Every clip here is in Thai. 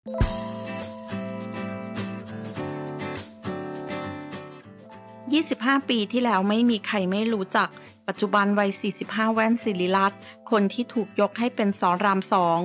25 ปีที่แล้วไม่มีใครไม่รู้จักปัจจุบันวัย 45 แว่นศิริรัตน์คนที่ถูกยกให้เป็นสรามสอง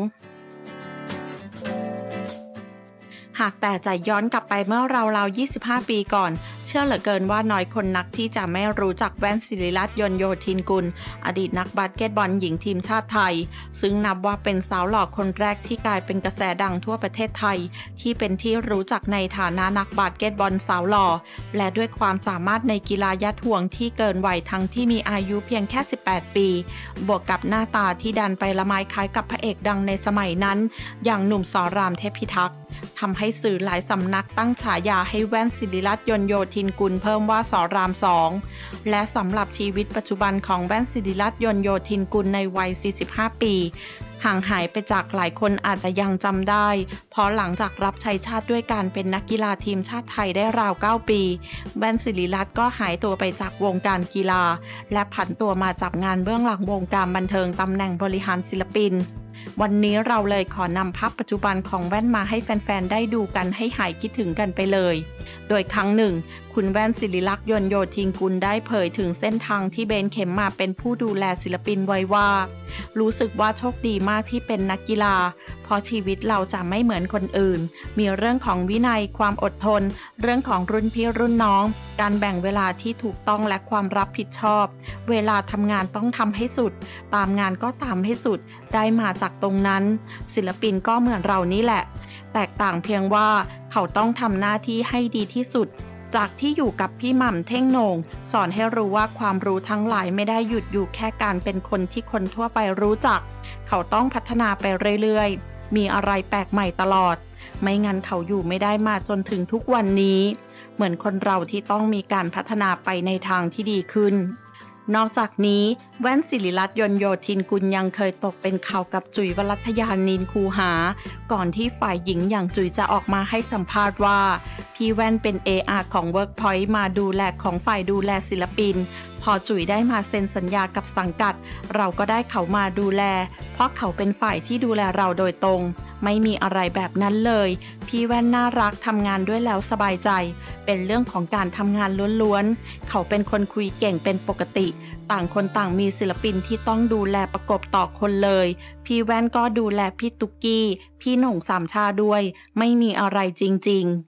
หากแต่จะย้อนกลับไปเมื่อราวๆ 25 ปีก่อนเชื่อเหลือเกินว่าน้อยคนนักที่จะไม่รู้จักแว่นศิริรัตน์ยนต์โยธินกุลอดีตนักบาสเกตบอลหญิงทีมชาติไทยซึ่งนับว่าเป็นสาวหล่อคนแรกที่กลายเป็นกระแสดังทั่วประเทศไทยที่เป็นที่รู้จักในฐานะนักบาสเกตบอลสาวหล่อและด้วยความสามารถในกีฬายัดห่วงที่เกินวัยทั้งที่มีอายุเพียงแค่ 18 ปีบวกกับหน้าตาที่ดันไปละไมคล้ายกับพระเอกดังในสมัยนั้นอย่างหนุ่มสรามเทพิทักษ์ทำให้สื่อหลายสำนักตั้งฉายาให้แว่นศิริรัตน์ยนต์โยธินกุลเพิ่มว่าสรามสองและสำหรับชีวิตปัจจุบันของแว่นศิริรัตน์ยนต์โยธินกุลในวัย 45 ปีห่างหายไปจากหลายคนอาจจะยังจำได้เพราะหลังจากรับใช้ชาติด้วยการเป็นนักกีฬาทีมชาติไทยได้ราว 9 ปีแว่นศิริรัตน์ก็หายตัวไปจากวงการกีฬาและผันตัวมาจับงานเบื้องหลังวงการบันเทิงตำแหน่งบริหารศิลปินวันนี้เราเลยขอนำภาพปัจจุบันของแว่นมาให้แฟนๆได้ดูกันให้หายคิดถึงกันไปเลยโดยครั้งหนึ่งคุณแว่นศิริลักษณ์ยนต์โยธินกุลได้เผยถึงเส้นทางที่เบนเข็มมาเป็นผู้ดูแลศิลปินไว้ว่ารู้สึกว่าโชคดีมากที่เป็นนักกีฬาเพราะชีวิตเราจะไม่เหมือนคนอื่นมีเรื่องของวินัยความอดทนเรื่องของรุ่นพี่รุ่นน้องการแบ่งเวลาที่ถูกต้องและความรับผิดชอบเวลาทำงานต้องทำให้สุดตามงานก็ตามให้สุดได้มาจากตรงนั้นศิลปินก็เหมือนเรานี่แหละแตกต่างเพียงว่าเขาต้องทำหน้าที่ให้ดีที่สุดจากที่อยู่กับพี่หม่ำเท่งโหน่งสอนให้รู้ว่าความรู้ทั้งหลายไม่ได้หยุดอยู่แค่การเป็นคนที่คนทั่วไปรู้จักเขาต้องพัฒนาไปเรื่อยๆมีอะไรแปลกใหม่ตลอดไม่งั้นเขาอยู่ไม่ได้มาจนถึงทุกวันนี้เหมือนคนเราที่ต้องมีการพัฒนาไปในทางที่ดีขึ้นนอกจากนี้แว่นศิริรัตน์ยนต์โยธินกุลยังเคยตกเป็นข่าวกับจุ๋ยวรัตยานินคูหาก่อนที่ฝ่ายหญิงอย่างจุ๋ยจะออกมาให้สัมภาษณ์ว่าพี่แว่นเป็น AR ของ Workpoint มาดูแลของฝ่ายดูแลศิลปินพอจุ๋ยได้มาเซ็นสัญญากับสังกัดเราก็ได้เขามาดูแลเพราะเขาเป็นฝ่ายที่ดูแลเราโดยตรงไม่มีอะไรแบบนั้นเลยพี่แว่นน่ารักทำงานด้วยแล้วสบายใจเป็นเรื่องของการทำงานล้วนๆเขาเป็นคนคุยเก่งเป็นปกติต่างคนต่างมีศิลปินที่ต้องดูแลประกบต่อคนเลยพี่แว่นก็ดูแลพี่ตุ๊กกี้พี่หน่งสามชาด้วยไม่มีอะไรจริงๆ